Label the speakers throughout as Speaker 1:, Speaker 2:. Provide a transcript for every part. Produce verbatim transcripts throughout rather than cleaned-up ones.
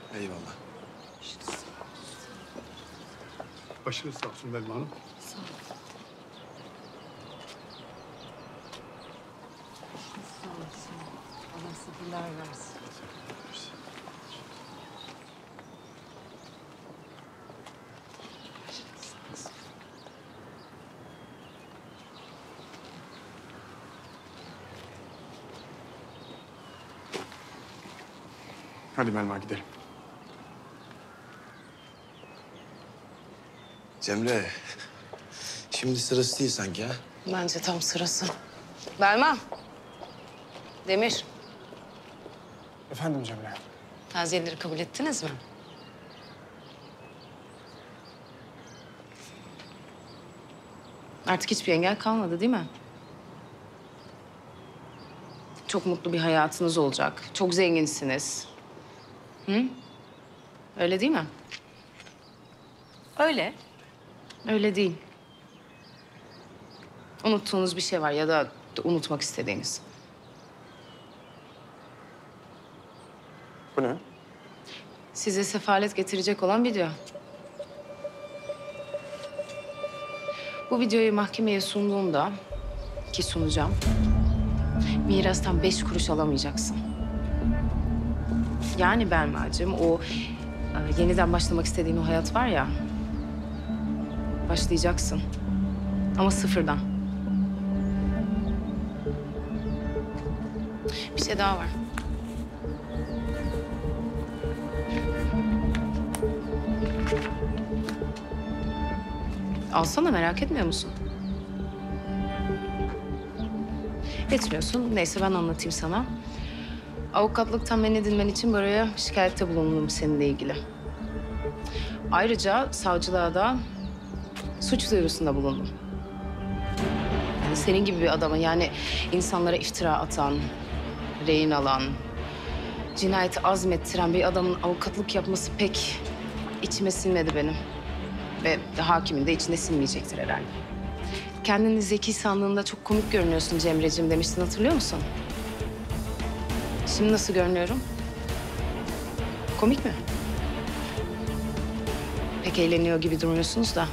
Speaker 1: Eyvallah.
Speaker 2: Başınız sağ olsun Belma Hanım.
Speaker 3: Sağ ol. Sağ ol, sağ ol. Allah sabırlar versin.
Speaker 2: Hadi Belma gidelim.
Speaker 1: Cemre, şimdi sırası değil sanki ha?
Speaker 3: Bence tam sırası. Belma. Demir.
Speaker 2: Efendim Cemre.
Speaker 3: Taziyeleri kabul ettiniz mi? Artık hiçbir engel kalmadı değil mi? Çok mutlu bir hayatınız olacak. Çok zenginsiniz. Hı? Öyle değil mi? Öyle. Öyle değil. Unuttuğunuz bir şey var ya da unutmak istediğiniz.
Speaker 2: Bu ne?
Speaker 3: Size sefalet getirecek olan video. Bu videoyu mahkemeye sunduğumda, ki sunacağım, mirastan beş kuruş alamayacaksın. Yani Belma'cığım, o e, yeniden başlamak istediğin o hayat var ya, başlayacaksın. Ama sıfırdan. Bir şey daha var. Alsana, merak etmiyor musun? Etmiyorsun. Neyse, ben anlatayım sana. Avukatlıktan men edilmen için buraya şikayette bulundum seninle ilgili. Ayrıca savcılığa da suç duyurusunda bulundum. Yani senin gibi bir adama, yani insanlara iftira atan, rehin alan, cinayeti azmettiren bir adamın avukatlık yapması pek içime sinmedi benim. Ve hakimin de içine sinmeyecektir herhalde. Kendini zeki sandığında çok komik görünüyorsun Cemreciğim demiştin, hatırlıyor musun? Şimdi nasıl görünüyorum? Komik mi? Pek eğleniyor gibi durmuyorsunuz da.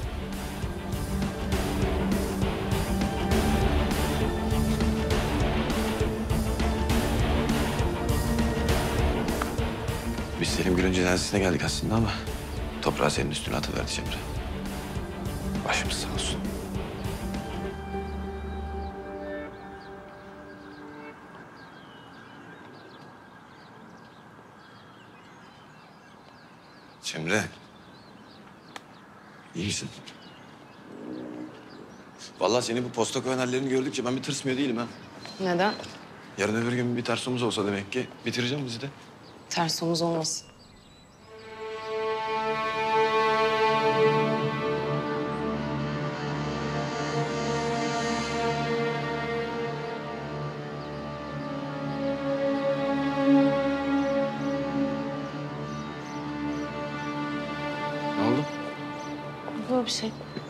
Speaker 1: Biz Selim Gül'ün cenazesine geldik aslında ama toprağı senin üstüne atıverdi Cemre. Başımız sağ olsun. Cemre. İyi misin? Vallahi seni bu posta koyan hallerini gördükçe ben bir tırsmıyor değilim ha.
Speaker 3: Neden?
Speaker 1: Yarın öbür gün bir tersomuz olsa demek ki bitireceğim bizi de.
Speaker 3: Ters omuz olmasın.
Speaker 1: Ne oldu?
Speaker 3: Böyle bir şey.